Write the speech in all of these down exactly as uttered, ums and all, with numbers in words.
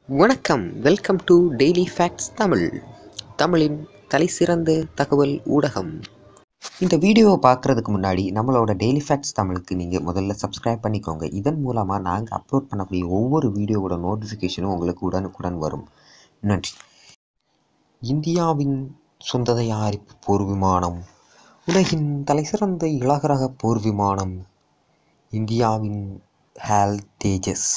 வணக்கம். Welcome to daily facts Tamil, தமிழின் தலைசிறந்த தகவல் ஊடகம். இந்த வீடியோவை பார்க்குறதுக்கு முன்னாடி நம்மளோட டெய்லி ஃபேக்ட்ஸ் தமிழுக்கு நீங்கள் முதல்ல சப்ஸ்கிரைப் பண்ணிக்கோங்க. இதன் மூலமாக நாங்கள் அப்லோட் பண்ணக்கூடிய ஒவ்வொரு வீடியோவோட நோட்டிஃபிகேஷனும் உங்களுக்கு உடனுக்குடன் வரும். நன்றி. இந்தியாவின் சொந்த தயாரிப்பு போர் விமானம், உலகின் தலைசிறந்த இலகுரக போர் விமானம், இந்தியாவின் ஹால் தேஜஸ்.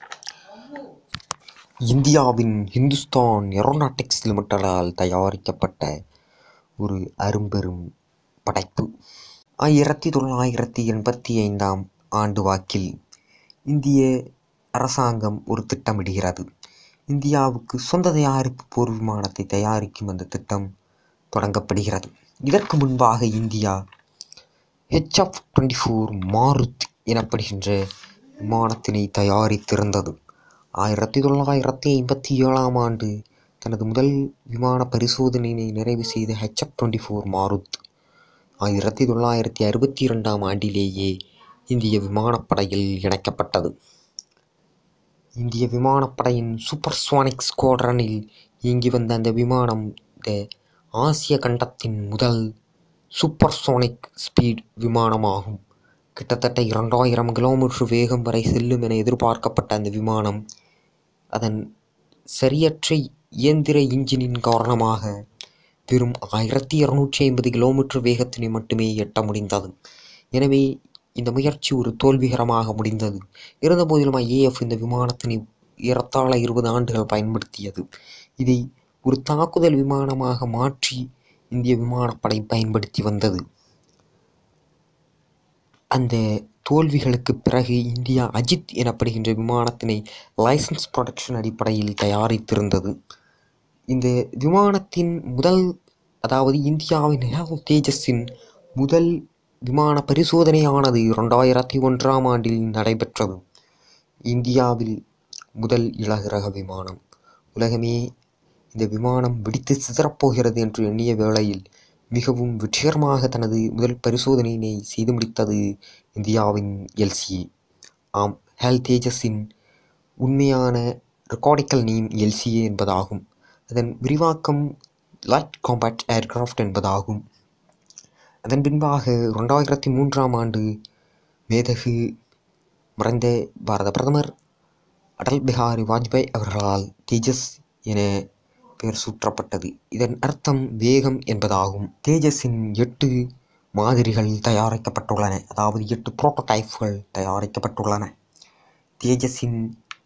இந்தியாவின் ஹிந்துஸ்தான் ஏரோநாட்டிக்ஸ் லிமிட்டடால் தயாரிக்கப்பட்ட ஒரு அரும்பெரும் படைப்பு. ஆயிரத்தி தொள்ளாயிரத்தி எண்பத்தி ஐந்தாம் ஆண்டு வாக்கில் இந்திய அரசாங்கம் ஒரு திட்டமிடுகிறது. இந்தியாவுக்கு சொந்த தயாரிப்பு போர் விமானத்தை தயாரிக்கும் அந்த திட்டம் தொடங்கப்படுகிறது. இதற்கு முன்பாக India H F twenty four Marut எனப்படுகின்ற விமானத்தினை தயாரித்திருந்தது. ஆயிரத்தி தொள்ளாயிரத்தி ஐம்பத்தி ஏழாம் ஆண்டு தனது முதல் விமான பரிசோதனையை நிறைவு செய்த H F twenty four Marut ஆயிரத்தி தொள்ளாயிரத்தி அறுபத்தி இரண்டாம் ஆண்டிலேயே இந்திய விமானப்படையில் இணைக்கப்பட்டது. இந்திய விமானப்படையின் சூப்பர்சானிக் ஸ்குவாட்ரனில் இயங்கி வந்த அந்த விமானம் இந்த ஆசிய கண்டத்தின் முதல் சூப்பர்சானிக் ஸ்பீட் விமானமாகும். கிட்டத்தட்ட இரண்டாயிரம் கிலோமீட்டர் வேகம் வரை செல்லும் என எதிர்பார்க்கப்பட்ட அந்த விமானம் அதன் சரியற்ற இயந்திர இன்ஜினின் காரணமாக வெறும் ஆயிரத்தி இருநூற்றி ஐம்பது கிலோமீட்டர் வேகத்தினை மட்டுமே எட்ட முடிந்தது. எனவே இந்த முயற்சி ஒரு தோல்விகரமாக முடிந்தது. இருந்தபோதிலும் ஐஏஎஃப் இந்த விமானத்தினை ஏறத்தாழ இருபது ஆண்டுகள் பயன்படுத்தியது. இதை ஒரு தாக்குதல் விமானமாக மாற்றி இந்திய விமானப்படை பயன்படுத்தி வந்தது. அந்த தோல்விகளுக்கு பிறகு இந்தியா அஜித் எனப்படுகின்ற விமானத்தினை லைசன்ஸ் ப்ரொடக்ஷன் அடிப்படையில் தயாரித்திருந்தது. இந்த விமானத்தின் முதல் அதாவது இந்தியாவின் ஹால் தேஜஸின் முதல் விமான பரிசோதனையானது இரண்டாயிரத்தி ஒன்றாம் ஆண்டில் நடைபெற்றது. இந்தியாவில் முதல் இலகுரக விமானம். உலகமே இந்த விமானம் வெடித்து சிதறப்போகிறது என்று எண்ணிய வேளையில் மிகவும் வெற்றிகரமாக தனது முதல் பரிசோதனையினை செய்து முடித்தது இந்தியாவின் எல்சிஏ. ஆம், ஹால் தேஜஸின் உண்மையான ரெக்கார்டிக்கல் நேம் எல்சிஏ என்பதாகும். அதன் விரிவாக்கம் லைட் காம்பேட் ஏர்கிராஃப்ட் என்பதாகும். அதன் பின்பாக இரண்டாயிரத்தி மூன்றாம் ஆண்டு மேதகு மறைந்த பாரத பிரதமர் அடல் பிஹாரி வாஜ்பாய் அவர்களால் தேஜஸ் என பெயர் சூட்டப்பட்டது. இதன் அர்த்தம் வேகம் என்பதாகும். தேஜஸின் எட்டு மாதிரிகள் தயாரிக்கப்பட்டுள்ளன, அதாவது எட்டு புரோட்டோடைப்கள் தயாரிக்கப்பட்டுள்ளன. தேஜஸின்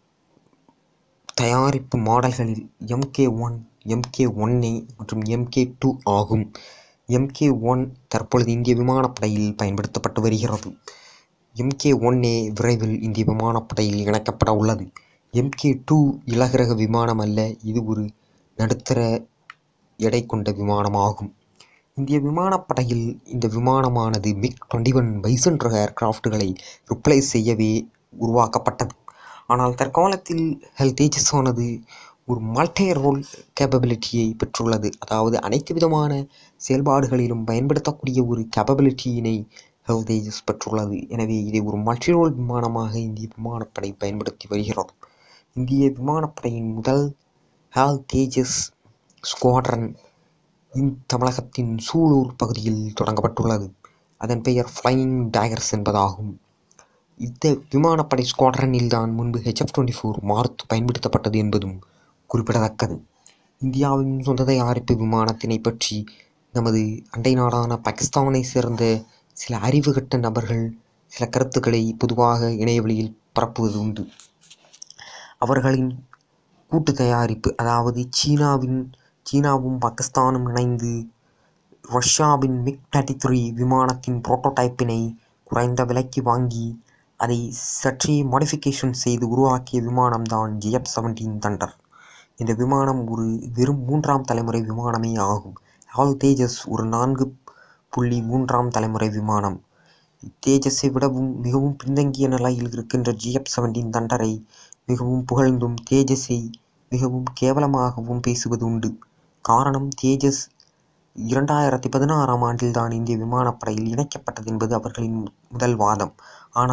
தயாரிப்பு மாடல்களில் MK one, MK one A மற்றும் எம்கே டூ ஆகும். எம்கே ஒன் தற்பொழுது இந்திய விமானப்படையில் பயன்படுத்தப்பட்டு வருகிறது. எம்கே ஒன் ஏ விரைவில் இந்திய விமானப்படையில் இணைக்கப்பட உள்ளது. எம்கே டூ இலகுரக விமானம் அல்ல, இது ஒரு நடுத்தர எடை கொண்ட விமானமாகும். இந்திய விமானப்படையில் இந்த விமானமானது மிக் டுவெண்ட்டி ஒன் பைசன் ரக ஏர்கிராஃப்டுகளை ரிப்ளேஸ் செய்யவே உருவாக்கப்பட்டது. ஆனால் தற்காலத்தில் ஹால் தேஜஸ் ஆனது ஒரு மல்டி ரோல் கேப்பபிலிட்டியை பெற்றுள்ளது. அதாவது அனைத்து விதமான செயல்பாடுகளிலும் பயன்படுத்தக்கூடிய ஒரு கேப்பபிலிட்டியினை ஹால் தேஜஸ் பெற்றுள்ளது. எனவே இதை ஒரு மல்டி ரோல் விமானமாக இந்திய விமானப்படை பயன்படுத்தி வருகிறது. இந்திய விமானப்படையின் முதல் ஹால் தேஜஸ் ஸ்குவாட்ரன் இந்த தமிழகத்தின் சூலூர் பகுதியில் தொடங்கப்பட்டுள்ளது. அதன் பெயர் ஃப்ளையிங் டைகர்ஸ் என்பதாகும். இந்த விமானப்படை ஸ்குவாட்ரனில் தான் முன்பு H F twenty four Marut பயன்படுத்தப்பட்டது என்பதும் குறிப்பிடத்தக்கது. இந்தியாவின் சொந்த தயாரிப்பு விமானத்தினை பற்றி நமது அண்டை நாடான பாகிஸ்தானை சேர்ந்த சில அறிவுகட்ட நபர்கள் சில கருத்துக்களை பொதுவாக இணையவெளியில் பரப்புவது உண்டு. அவர்களின் கூட்டு தயாரிப்பு, அதாவது சீனாவின் சீனாவும் பாகிஸ்தானும் இணைந்து ரஷ்யாவின் மிக் தேர்ட்டி த்ரீ விமானத்தின் புரோட்டோடைப்பினை குறைந்த விலைக்கு வாங்கி அதை சற்றே மாடிஃபிகேஷன் செய்து உருவாக்கிய விமானம்தான் ஜி எஃப் செவன்டீன் தண்டர். இந்த விமானம் ஒரு வெறும் மூன்றாம் தலைமுறை விமானமே ஆகும். ஹால் தேஜஸ் ஒரு நான்கு புள்ளி மூன்றாம் தலைமுறை விமானம். தேஜஸை விடவும் மிகவும் பின்தங்கிய நிலையில் இருக்கின்ற ஜி எஃப் செவன்டீன் தண்டரை மிகவும் புகழ்ந்தும் தேஜஸை மிகவும் கேவலமாகவும் பேசுவது உண்டு. காரணம், தேஜஸ் இரண்டாயிரத்தி பதினாறாம் ஆண்டில் தான் இந்திய விமானப்படையில் இணைக்கப்பட்டது என்பது அவர்களின் முதல் வாதம். ஆனால்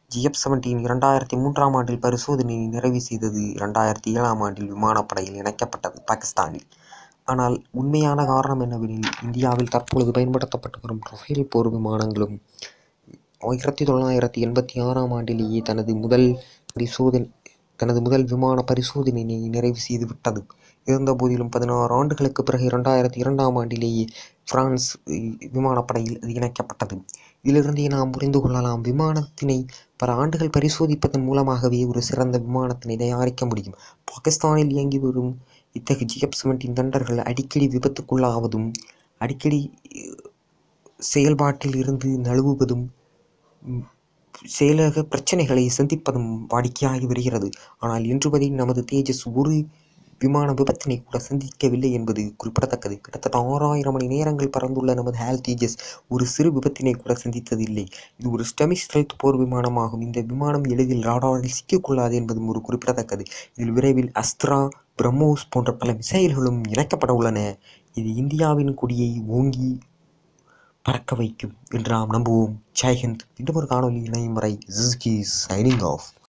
ஜி எஃப் பதினேழு இரண்டாயிரத்தி மூன்றாம் ஆண்டில் பரிசோதனையை நிறைவு செய்தது. இரண்டாயிரத்தி ஏழாம் ஆண்டில் விமானப்படையில் இணைக்கப்பட்டது பாகிஸ்தானில். ஆனால் உண்மையான காரணம் என்னவெனில், இந்தியாவில் தற்பொழுது பயன்படுத்தப்பட்டு வரும் ரஃபேல் போர் விமானங்களும் ஆயிரத்தி தொள்ளாயிரத்தி எண்பத்தி ஆறாம் ஆண்டிலேயே தனது முதல் பரிசோதனை தனது முதல் விமான பரிசோதனையை நிறைவு செய்துவிட்டது. இருந்தபோதிலும் பதினாறு ஆண்டுகளுக்கு பிறகு இரண்டாயிரத்தி இரண்டாம் ஆண்டிலேயே பிரான்ஸ் விமானப்படையில் அது இணைக்கப்பட்டது. இதிலிருந்தே நாம் புரிந்து கொள்ளலாம், விமானத்தினை பல ஆண்டுகள் பரிசோதிப்பதன் மூலமாகவே ஒரு சிறந்த விமானத்தினை தயாரிக்க முடியும். பாகிஸ்தானில் இயங்கி வரும் இத்தகைய ஜி எஃப் பதினேழு தண்டர்கள் அடிக்கடி விபத்துக்குள்ளாவதும் அடிக்கடி செயல்பாட்டில் இருந்து நழுவுவதும் செயலக பிரச்சனைகளை சந்திப்பதும் வாடிக்கையாகி வருகிறது. ஆனால் இன்று வரை நமது தேஜஸ் ஒரு விமான விபத்தினை கூட சந்திக்கவில்லை என்பது குறிப்பிடத்தக்கது. கிட்டத்தட்ட ஆறாயிரம் மணி நேரங்கள் பறந்துள்ள நமது ஹேல் தேஜஸ் ஒரு சிறு விபத்தினை கூட சந்தித்ததில்லை. இது ஒரு செமி ஸ்டெல்த் போர் விமானமாகும். இந்த விமானம் எளிதில் ராடாரில் சிக்கிக்கொள்ளாது என்பதும் ஒரு குறிப்பிடத்தக்கது. இதில் விரைவில் அஸ்த்ரா, பிரம்மோஸ் போன்ற பல மிசைல்களும் இணைக்கப்பட உள்ளன. இது இந்தியாவின் கொடியை ஓங்கி பறக்க வைக்கும் என்று நாம் நம்புவோம். ஜெய் ஹிந்த். இன்னும் ஒரு காணொலி இணையும் வரை சைனிங் ஆஃப்.